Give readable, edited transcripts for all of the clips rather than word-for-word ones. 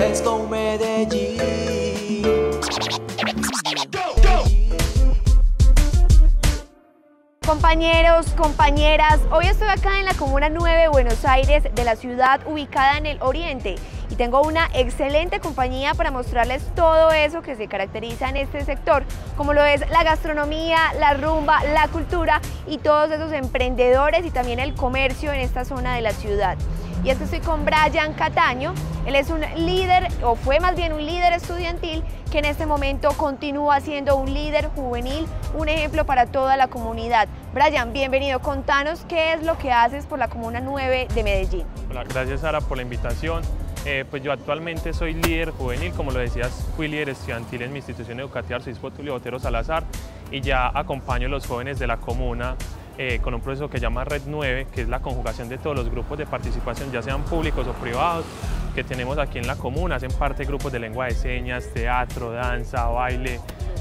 Let's go Medellín. Compañeros, compañeras, hoy estoy acá en la Comuna 9 de Buenos Aires, de la ciudad ubicada en el oriente, y tengo una excelente compañía para mostrarles todo eso que se caracteriza en este sector, como lo es la gastronomía, la rumba, la cultura y todos esos emprendedores y también el comercio en esta zona de la ciudad. Y es que estoy con Brian Cataño. Él es un líder, o fue más bien un líder estudiantil, que en este momento continúa siendo un líder juvenil, un ejemplo para toda la comunidad. Brian, bienvenido. Contanos qué es lo que haces por la Comuna 9 de Medellín. Hola, gracias Sara por la invitación. Pues yo actualmente soy líder juvenil, como lo decías, fui líder estudiantil en mi institución educativa Arzobispo Tulio Botero Salazar, y ya acompaño a los jóvenes de la comuna con un proceso que llama Red 9, que es la conjugación de todos los grupos de participación, ya sean públicos o privados, que tenemos aquí en la comuna. Hacen parte grupos de lengua de señas, teatro, danza, baile,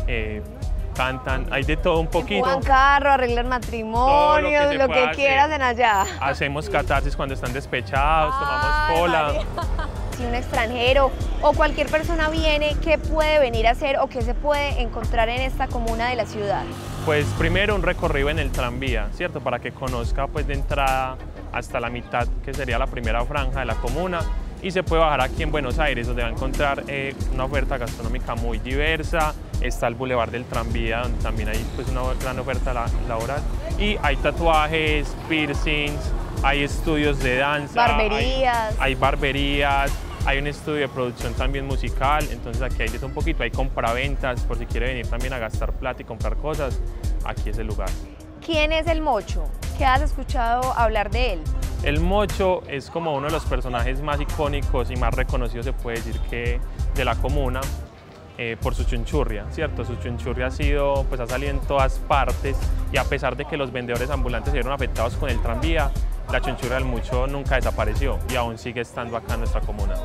cantan, hay de todo un poquito. Empujan carro, arreglan matrimonios, lo que quieras en allá. Hacemos catarsis cuando están despechados, tomamos cola. María. Si un extranjero o cualquier persona viene, ¿qué puede venir a hacer o qué se puede encontrar en esta comuna de la ciudad? Pues primero un recorrido en el tranvía, ¿cierto? Para que conozca pues de entrada hasta la mitad, que sería la primera franja de la comuna, y se puede bajar aquí en Buenos Aires, donde va a encontrar una oferta gastronómica muy diversa. Está el Boulevard del Tranvía, donde también hay pues una gran oferta laboral, y hay tatuajes, piercings, hay estudios de danza, barberías. Hay barberías, hay un estudio de producción también musical. Entonces aquí hay de todo un poquito, hay compraventas, por si quiere venir también a gastar plata y comprar cosas, aquí es el lugar. ¿Quién es el Mocho? ¿Qué has escuchado hablar de él? El Mocho es como uno de los personajes más icónicos y más reconocidos, se puede decir, que de la comuna, por su chunchurria, ¿cierto? Su chunchurria ha salido en todas partes, y a pesar de que los vendedores ambulantes se vieron afectados con el tranvía, la chunchurria del Mocho nunca desapareció y aún sigue estando acá en nuestra comuna.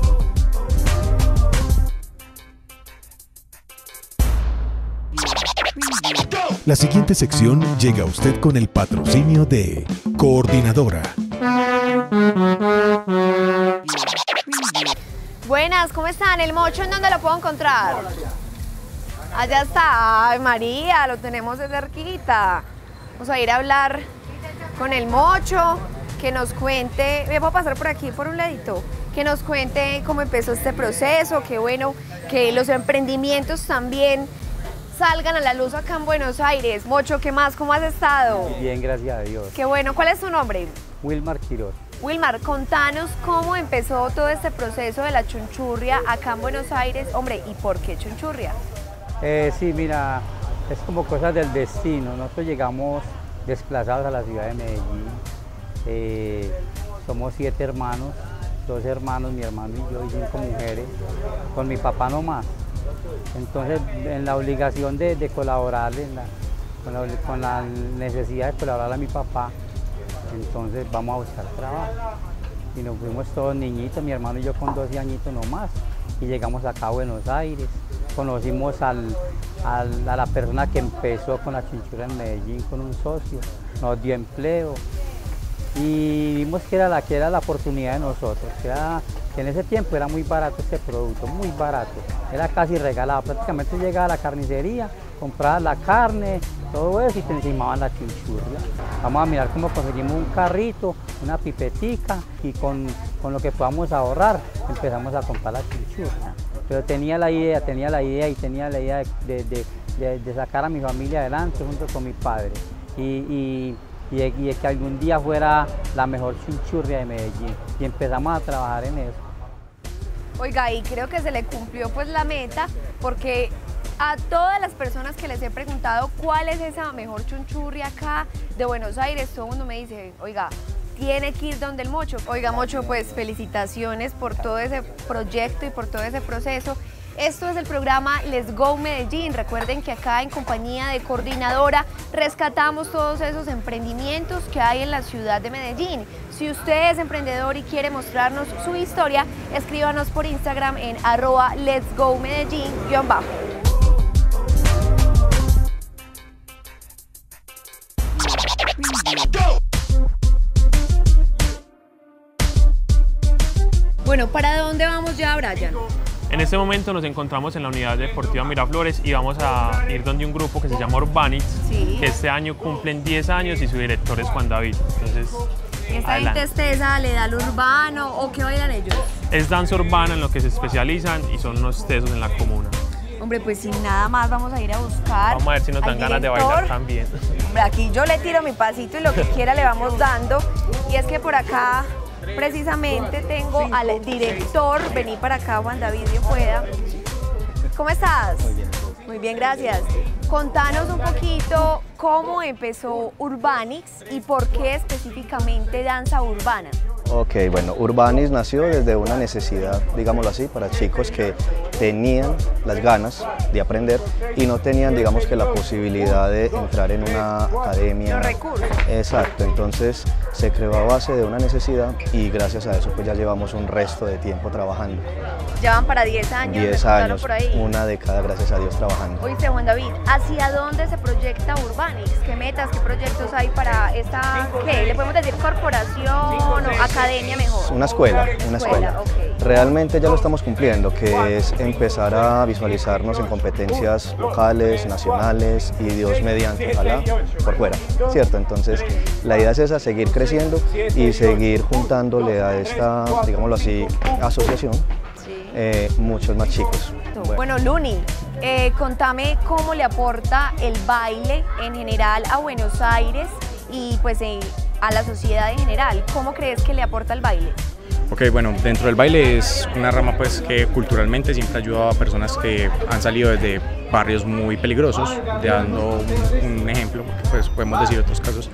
La siguiente sección llega a usted con el patrocinio de Coordinadora. Buenas, ¿cómo están? ¿El Mocho en dónde lo puedo encontrar? Allá está. Ay, María, lo tenemos de cerquita. Vamos a ir a hablar con el Mocho, que nos cuente, ¿me puedo pasar por aquí por un ladito? Que nos cuente cómo empezó este proceso, que bueno, que los emprendimientos también salgan a la luz acá en Buenos Aires. Mocho, ¿qué más? ¿Cómo has estado? Bien, gracias a Dios. Qué bueno. ¿Cuál es tu nombre? Wilmar Quiroz. Wilmar, contanos cómo empezó todo este proceso de la chunchurria acá en Buenos Aires. Hombre, ¿y por qué chunchurria? Sí, mira, es como cosas del destino. Nosotros llegamos desplazados a la ciudad de Medellín. Somos 7 hermanos, 2 hermanos, mi hermano y yo, y 5 mujeres, con mi papá nomás. Entonces, en la obligación de colaborarle, con la necesidad de colaborar a mi papá, entonces vamos a buscar trabajo. Y nos fuimos todos niñitos, mi hermano y yo con 12 añitos nomás, y llegamos acá a Buenos Aires. Conocimos a la persona que empezó con la chunchurria en Medellín, con un socio, nos dio empleo, y vimos que era la oportunidad de nosotros, que en ese tiempo era muy barato este producto, muy barato, era casi regalado. Prácticamente llegaba a la carnicería, comprabas la carne, todo eso, y te encimaban la chunchurria. Vamos a mirar cómo conseguimos un carrito, una pipetica, y con lo que podamos ahorrar empezamos a comprar la chunchurria. Pero tenía la idea de sacar a mi familia adelante junto con mi padre, y de que algún día fuera la mejor chunchurria de Medellín, y empezamos a trabajar en eso. Oiga, y creo que se le cumplió pues la meta, porque a todas las personas que les he preguntado cuál es esa mejor chunchurria acá de Buenos Aires, todo el mundo me dice, oiga, tiene que ir donde el Mocho. Oiga, Mocho, pues felicitaciones por todo ese proyecto y por todo ese proceso. Esto es el programa Let's Go Medellín. Recuerden que acá en compañía de Coordinadora rescatamos todos esos emprendimientos que hay en la ciudad de Medellín. Si usted es emprendedor y quiere mostrarnos su historia, escríbanos por Instagram en @letsgomedellin_. Bueno, ¿para dónde dónde vamos ya, Brian? En este momento nos encontramos en la unidad deportiva Miraflores y vamos a ir donde un grupo que se llama Urbanix, Sí. que este año cumplen 10 años y su director es Juan David. Entonces, ¿Esta adelante. gente es tesa, le da al urbano o qué bailan ellos? Es danza urbana en lo que se especializan y son unos tesos en la comuna. Hombre, pues sin nada más vamos a ir a buscar. Vamos a ver si nos al dan ganas de director. bailar también. Hombre, aquí yo le tiro mi pasito y lo que quiera le vamos dando. Y es que por acá precisamente tengo al director. Vení para acá, Juan David, bien pueda. ¿Cómo estás? Muy bien. Muy bien, gracias. Contanos un poquito cómo empezó Urbanix y por qué específicamente danza urbana. Ok, bueno, Urbanix nació desde una necesidad, digámoslo así, para chicos que tenían las ganas de aprender y no tenían, digamos que la posibilidad de entrar en una academia. Los recursos. Exacto, entonces se creó a base de una necesidad y gracias a eso pues ya llevamos un resto de tiempo trabajando. Ya van para 10 años. me 10 contaron años, por ahí. una década, gracias a Dios, trabajando. Oíste, Juan David, ¿hacia dónde se proyecta Urbanix? ¿Qué metas, qué proyectos hay para esta, qué? ¿Le podemos decir corporación o academia mejor? Una escuela, una escuela. Ok. Realmente ya lo estamos cumpliendo, que es empezar a visualizarnos en competencias locales, nacionales y Dios mediante, ojalá, por fuera, ¿cierto? Entonces, la idea es esa, seguir creciendo y seguir juntándole a esta, digámoslo así, asociación, muchos más chicos. Bueno, Luni, contame cómo le aporta el baile en general a Buenos Aires y pues a la sociedad en general. ¿Cómo crees que le aporta el baile? Ok, bueno, dentro del baile es una rama pues que culturalmente siempre ayuda a personas que han salido desde barrios muy peligrosos, dando un ejemplo, pues podemos decir otros casos.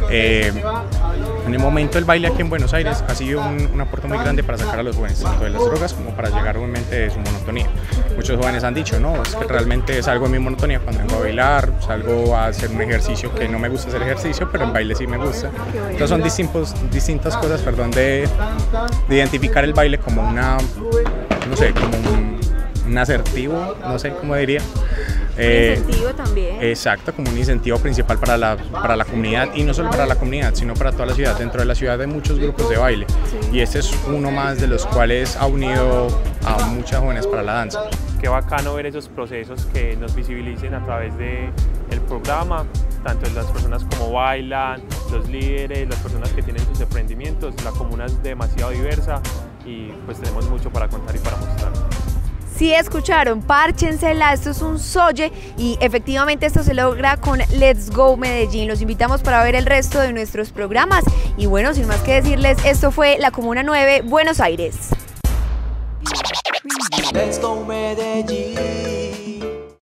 En el momento el baile aquí en Buenos Aires ha sido un aporte muy grande para sacar a los jóvenes tanto de las drogas como para llegar obviamente de su monotonía. Muchos jóvenes han dicho, no, es que realmente salgo de mi monotonía cuando vengo a bailar, salgo a hacer un ejercicio que no me gusta hacer ejercicio, pero en baile sí me gusta. Entonces son distintas cosas, de identificar el baile como una, no sé, como un asertivo, no sé cómo diría. Un incentivo también. Exacto, como un incentivo principal para la comunidad y no solo para la comunidad, sino para toda la ciudad. Dentro de la ciudad hay muchos grupos de baile y este es uno más de los cuales ha unido a muchas jóvenes para la danza. Qué bacano ver esos procesos que nos visibilicen a través del programa, tanto las personas como bailan, los líderes, las personas que tienen sus emprendimientos. La comuna es demasiado diversa y pues tenemos mucho para contar y para mostrar. Sí, escucharon, párchensela, esto es un soye y efectivamente esto se logra con Let's Go Medellín. Los invitamos para ver el resto de nuestros programas y bueno, sin más que decirles, esto fue la Comuna 9, Buenos Aires. Let's go Medellín.